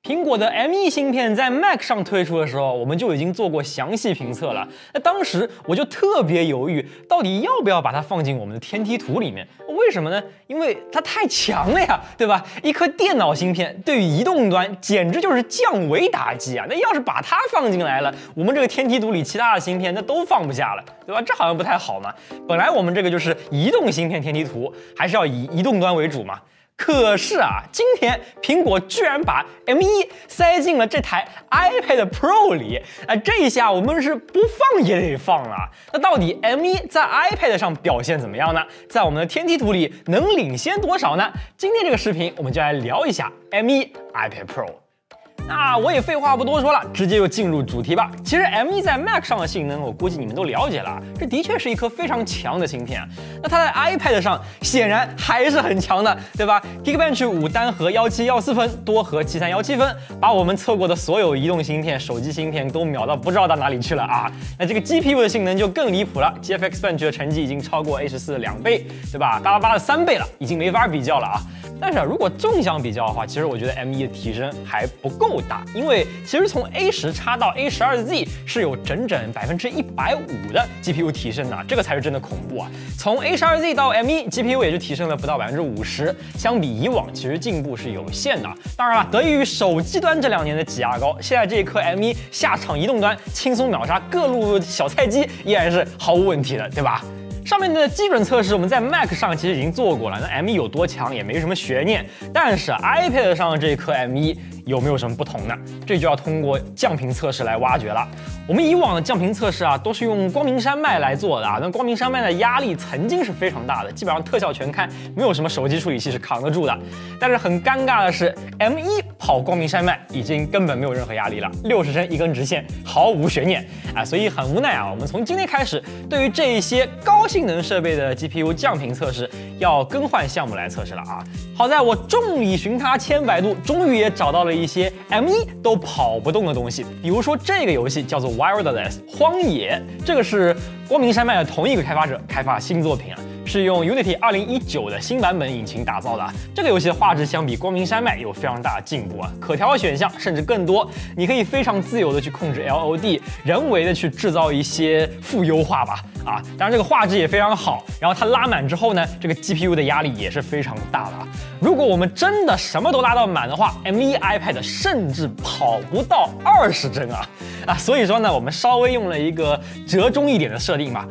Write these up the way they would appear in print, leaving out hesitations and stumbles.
苹果的 M1 芯片在 Mac 上推出的时候，我们就已经做过详细评测了。那当时我就特别犹豫，到底要不要把它放进我们的天梯图里面？为什么呢？因为它太强了呀，对吧？一颗电脑芯片对于移动端简直就是降维打击啊！那要是把它放进来了，我们这个天梯图里其他的芯片那都放不下了，对吧？这好像不太好嘛。本来我们这个就是移动芯片天梯图，还是要以移动端为主嘛。可是啊，今天苹果居然把 M1 塞进了这台 iPad Pro 里，这一下我们是不放也得放啊。那到底 M1 在 iPad 上表现怎么样呢？在我们的天梯图里能领先多少呢？今天这个视频我们就来聊一下 M1 iPad Pro。那我也废话不多说了，直接就进入主题吧。其实 M1 在 Mac 上的性能，我估计你们都了解了，这的确是一颗非常强的芯片。那它在 iPad 上显然还是很强的，对吧 ？Geekbench 5单核1714分，多核7317分，把我们测过的所有移动芯片、手机芯片都秒到不知道到哪里去了啊！那这个 GPU 的性能就更离谱了 ，GFX Bench 的成绩已经超过 A14的2倍，对吧？888的3倍了，已经没法比较了啊！但是如果纵向比较的话，其实我觉得 M1 的提升还不够大，因为其实从 A10插到 A12Z 是有整整150%的 GPU 提升的，这个才是真的恐怖啊！从 A12Z 到 M1 GPU 也就提升了不到50%，相比以往其实进步是有限的。当然了，得益于手机端这2年的挤牙膏，现在这一颗 M1 下场移动端轻松秒杀各路小菜鸡，依然是毫无问题的，对吧？上面的基准测试我们在 Mac 上其实已经做过了，那 M1 有多强也没什么悬念。但是 iPad 上这颗 M1 有没有什么不同呢？这就要通过降频测试来挖掘了。我们以往的降频测试啊，都是用光明山脉来做的啊。那光明山脉的压力曾经是非常大的，基本上特效全开，没有什么手机处理器是扛得住的。但是很尴尬的是 ，M1 跑光明山脉已经根本没有任何压力了，60帧一根直线，毫无悬念啊。所以很无奈啊，我们从今天开始，对于这一些高性能设备的 GPU 降频测试要更换项目来测试了啊！好在我众里寻他千百度，终于也找到了一些 M1 都跑不动的东西，比如说这个游戏叫做 Wildlands 荒野，这个是光明山脉的同一个开发者开发新作品啊。是用 Unity 2019的新版本引擎打造的。这个游戏的画质相比光明山脉有非常大的进步啊，可调的选项甚至更多，你可以非常自由的去控制 LOD， 人为的去制造一些负优化吧。啊，当然这个画质也非常好，然后它拉满之后呢，这个 GPU 的压力也是非常大的啊。如果我们真的什么都拉到满的话 ，M1 iPad 甚至跑不到20帧啊！所以说呢，我们稍微用了一个折中一点的设定吧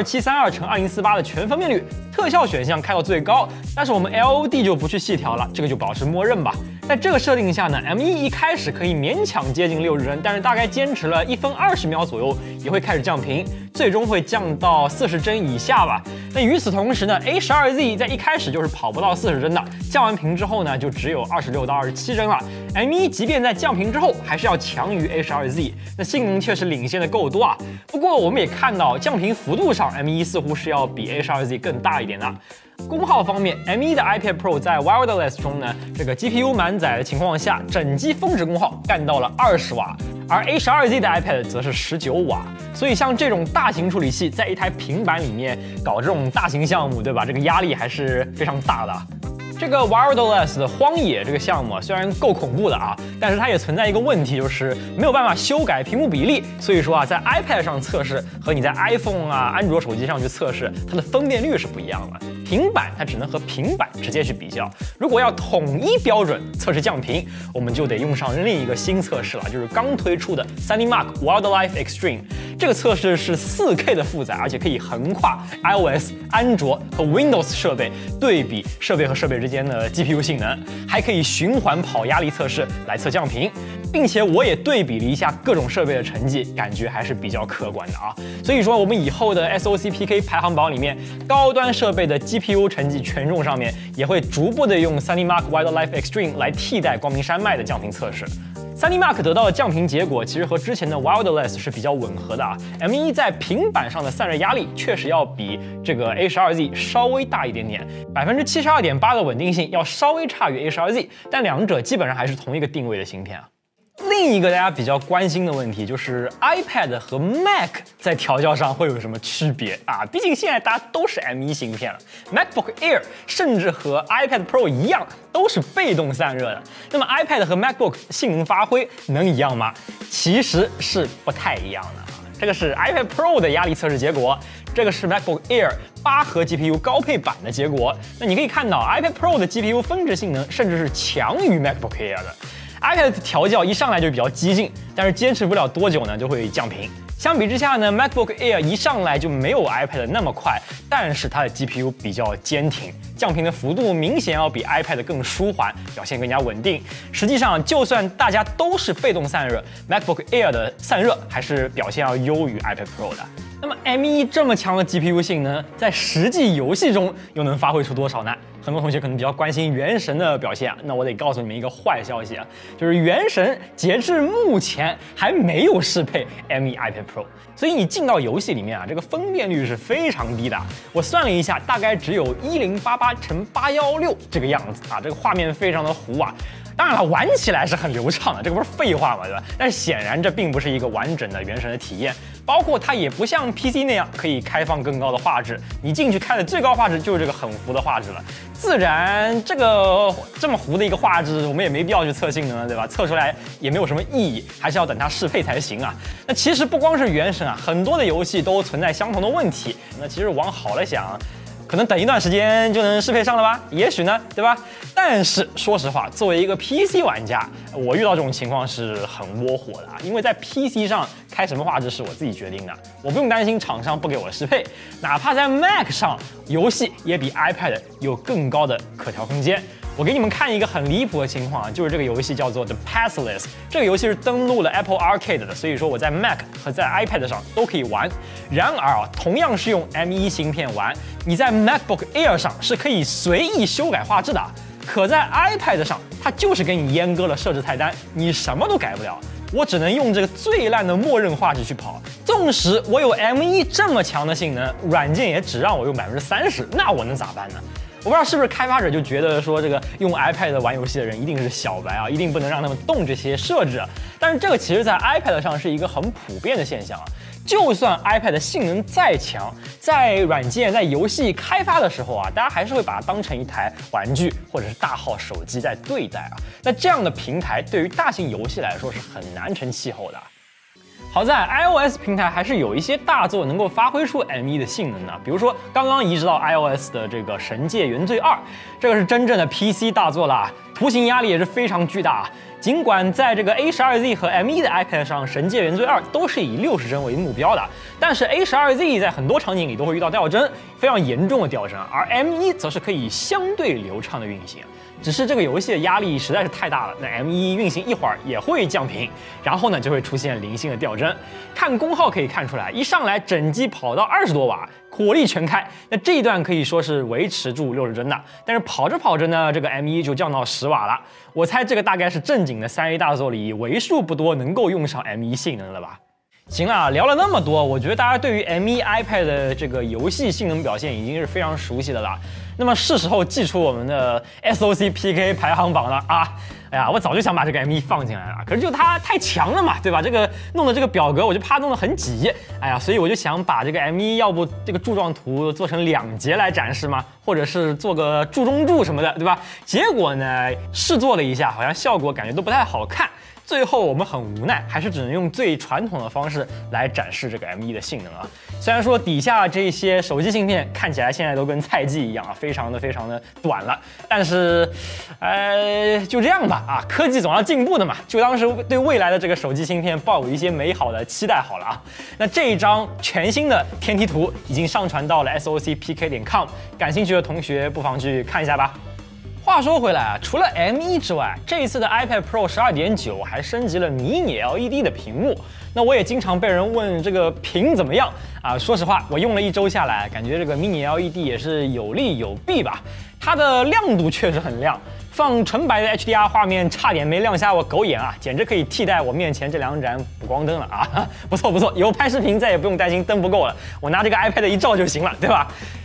，2732×2048的全分辨率，特效选项开到最高，但是我们 LOD 就不去细调了，这个就保持默认吧。在这个设定下呢 ，M1 一开始可以勉强接近60帧，但是大概坚持了1分20秒左右，也会开始降频，最终会降到40帧以下吧。那与此同时呢 ，A12Z 在一开始就是跑不到40帧的，降完频之后呢，就只有26到27帧了。M1 即便在降频之后，还是要强于 A12Z， 那性能确实领先的够多啊。不过我们也看到降频幅度上 ，M1 似乎是要比 A12Z 更大一点的。功耗方面 ，M1 的 iPad Pro 在 Wildlands 中呢，这个 GPU 满载的情况下，整机峰值功耗干到了20瓦，而 A12Z 的 iPad 则是19瓦。所以像这种大型处理器在一台平板里面搞这种大型项目，对吧？这个压力还是非常大的。这个 Wildlands 的荒野这个项目虽然够恐怖的啊，但是它也存在一个问题，就是没有办法修改屏幕比例。所以说啊，在 iPad 上测试和你在 iPhone 啊、安卓手机上去测试，它的分辨率是不一样的。平板它只能和平板直接去比较。如果要统一标准测试降频，我们就得用上另一个新测试了，就是刚推出的 SunnyMark Wildlife Extreme。这个测试是4K 的负载，而且可以横跨 iOS、安卓和 Windows 设备，对比设备和设备之间的 GPU 性能，还可以循环跑压力测试来测降频，并且我也对比了一下各种设备的成绩，感觉还是比较可观的啊。所以说，我们以后的 SOC PK 排行榜里面，高端设备的 GPU 成绩权重上面也会逐步的用 SunnyMark Wildlife Extreme 来替代光明山脉的降频测试。SunnyMark 得到的降频结果其实和之前的 Wildlands 是比较吻合的啊。M1 在平板上的散热压力确实要比这个 A12Z 稍微大一点点，72.8%的稳定性要稍微差于 A12Z， 但两者基本上还是同一个定位的芯片啊。另另一个大家比较关心的问题就是 iPad 和 Mac 在调教上会有什么区别啊？毕竟现在大家都是 M1芯片了 ，MacBook Air 甚至和 iPad Pro 一样都是被动散热的。那么 iPad 和 MacBook 性能发挥能一样吗？其实是不太一样的啊。这个是 iPad Pro 的压力测试结果，这个是 MacBook Air 8核 GPU 高配版的结果。那你可以看到 iPad Pro 的 GPU 峰值性能甚至是强于 MacBook Air 的。iPad 的调教一上来就比较激进，但是坚持不了多久呢就会降频。相比之下呢 ，MacBook Air 一上来就没有 iPad 那么快，但是它的 GPU 比较坚挺，降频的幅度明显要比 iPad 更舒缓，表现更加稳定。实际上，就算大家都是被动散热 ，MacBook Air 的散热还是表现要优于 iPad Pro 的。那么 M1这么强的 GPU 性能，在实际游戏中又能发挥出多少呢？很多同学可能比较关心《原神》的表现啊，那我得告诉你们一个坏消息啊，就是《原神》截至目前还没有适配 M1 iPad Pro， 所以你进到游戏里面啊，这个分辨率是非常低的。我算了一下，大概只有1088×816这个样子啊，这个画面非常的糊啊。当然了，玩起来是很流畅的，这个不是废话嘛，对吧？但是显然这并不是一个完整的原神的体验，包括它也不像 PC 那样可以开放更高的画质，你进去开的最高画质就是这个很糊的画质了。自然，这么糊的一个画质，我们也没必要去测性能了，对吧？测出来也没有什么意义，还是要等它适配才行啊。那其实不光是原神啊，很多的游戏都存在相同的问题。那其实往好了想，可能等一段时间就能适配上了吧？也许呢，对吧？但是说实话，作为一个 PC 玩家，我遇到这种情况是很窝火的啊，因为在 PC 上开什么画质是我自己决定的，我不用担心厂商不给我适配，哪怕在 Mac 上，游戏也比 iPad 有更高的可调空间。我给你们看一个很离谱的情况啊，就是这个游戏叫做 The Pathless， 这个游戏是登录了 Apple Arcade 的，所以说我在 Mac 和在 iPad 上都可以玩。然而啊，同样是用 M1芯片玩，你在 MacBook Air 上是可以随意修改画质的，可在 iPad 上，它就是给你阉割了设置菜单，你什么都改不了。我只能用这个最烂的默认画质去跑，纵使我有 M1这么强的性能，软件也只让我用30%，那我能咋办呢？我不知道是不是开发者就觉得说这个用 iPad 玩游戏的人一定是小白啊，一定不能让他们动这些设置。但是这个其实在 iPad 上是一个很普遍的现象啊。就算 iPad 的性能再强，在软件在游戏开发的时候啊，大家还是会把它当成一台玩具或者是大号手机在对待啊。那这样的平台对于大型游戏来说是很难成气候的。好在 iOS 平台还是有一些大作能够发挥出 M1的性能的，比如说刚刚移植到 iOS 的这个《神界原罪2》，这个是真正的 PC 大作啦，图形压力也是非常巨大啊。尽管在这个 A12Z 和 M1的 iPad 上，《神界原罪2》都是以60帧为目标的，但是 A12Z 在很多场景里都会遇到掉帧，非常严重的掉帧，而 M1则是可以相对流畅的运行。只是这个游戏的压力实在是太大了，那 M1运行一会儿也会降频，然后呢就会出现零星的掉帧。看功耗可以看出来，一上来整机跑到20多瓦，火力全开，那这一段可以说是维持住60帧的。但是跑着跑着呢，这个 M1就降到10瓦了。我猜这个大概是正经的3A 大作里为数不多能够用上 M1性能了吧。行了，聊了那么多，我觉得大家对于 M1 iPad 的这个游戏性能表现已经是非常熟悉的了。那么是时候祭出我们的 SOC PK 排行榜了啊！哎呀，我早就想把这个 M1 放进来了，可是就它太强了嘛，对吧？这个弄的这个表格我就怕弄得很挤，哎呀，所以我就想把这个 M1要不这个柱状图做成2节来展示嘛，或者是做个柱中柱什么的，对吧？结果呢，试做了一下，好像效果感觉都不太好看。最后我们很无奈，还是只能用最传统的方式来展示这个 M1的性能啊。虽然说底下这些手机芯片看起来现在都跟菜鸡一样啊，非常的短了，但是，就这样吧啊，科技总要进步的嘛，就当是对未来的这个手机芯片抱有一些美好的期待好了啊。那这一张全新的天梯图已经上传到了 socpk.com， 感兴趣的同学不妨去看一下吧。话说回来啊，除了 M1之外，这一次的 iPad Pro 12.9还升级了迷你 LED 的屏幕。那我也经常被人问这个屏怎么样啊？说实话，我用了1周下来，感觉这个迷你 LED 也是有利有弊吧。它的亮度确实很亮，放纯白的 HDR 画面差点没亮瞎我狗眼啊，简直可以替代我面前这2盏补光灯了啊！不错不错，以后拍视频再也不用担心灯不够了，我拿这个 iPad 一照就行了，对吧？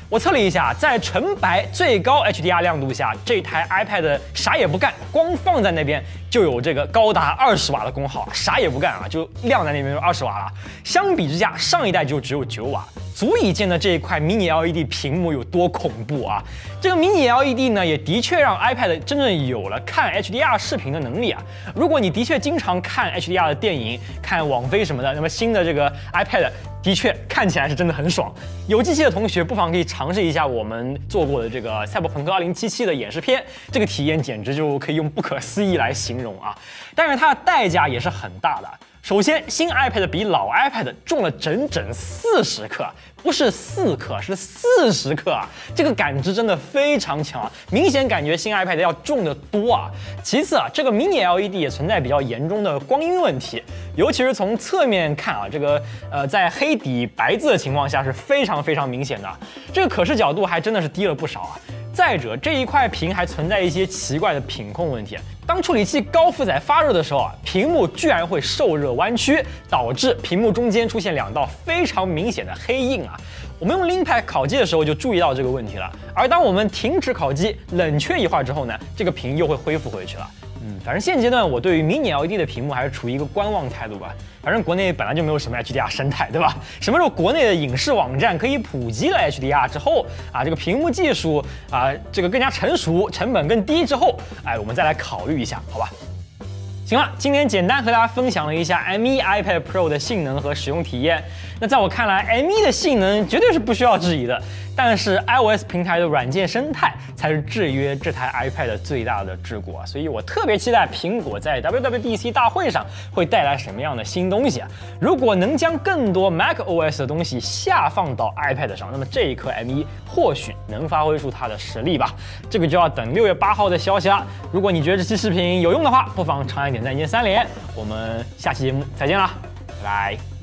我测了一下，在纯白最高 HDR 亮度下，这台 iPad 啥也不干，光放在那边就有这个高达20瓦的功耗，啥也不干啊，就亮在那边就20瓦了。相比之下，上一代就只有9瓦，足以见得这一块迷你 LED 屏幕有多恐怖啊！这个迷你 LED 呢，也的确让 iPad 真正有了看 HDR 视频的能力啊。如果你的确经常看 HDR 的电影、看网飞什么的，那么新的这个 iPad 的确看起来是真的很爽。有机器的同学不妨可以尝试一下我们做过的这个《赛博朋克2077》的演示片，这个体验简直就可以用不可思议来形容啊！但是它的代价也是很大的。首先，新 iPad 比老 iPad 重了整整40克，不是4克，是40克啊！这个感知真的非常强啊，明显感觉新 iPad 要重得多啊。其次啊，这个迷你 LED 也存在比较严重的光晕问题，尤其是从侧面看啊，这个在黑底白字的情况下是非常明显的，这个可视角度还真的是低了不少啊。再者，这一块屏还存在一些奇怪的品控问题。当处理器高负载发热的时候啊，屏幕居然会受热弯曲，导致屏幕中间出现2道非常明显的黑印啊。我们用 Linpack 烤机的时候就注意到这个问题了，而当我们停止烤机，冷却一会儿之后呢，这个屏又会恢复回去了。反正现阶段我对于迷你 LED 的屏幕还是处于一个观望态度吧。反正国内本来就没有什么 HDR 生态，对吧？什么时候国内的影视网站可以普及了 HDR 之后啊，这个屏幕技术啊，这个更加成熟，成本更低之后，我们再来考虑一下，好吧？行了，今天简单和大家分享了一下 M1 iPad Pro 的性能和使用体验。那在我看来 ，M1 的性能绝对是不需要质疑的，但是 iOS 平台的软件生态才是制约这台 iPad 最大的桎梏啊！所以我特别期待苹果在 WWDC 大会上会带来什么样的新东西啊！如果能将更多 macOS 的东西下放到 iPad 上，那么这一颗 M1 或许能发挥出它的实力吧。这个就要等6月8号的消息了。如果你觉得这期视频有用的话，不妨长按点赞1键3连。我们下期节目再见啦，拜拜。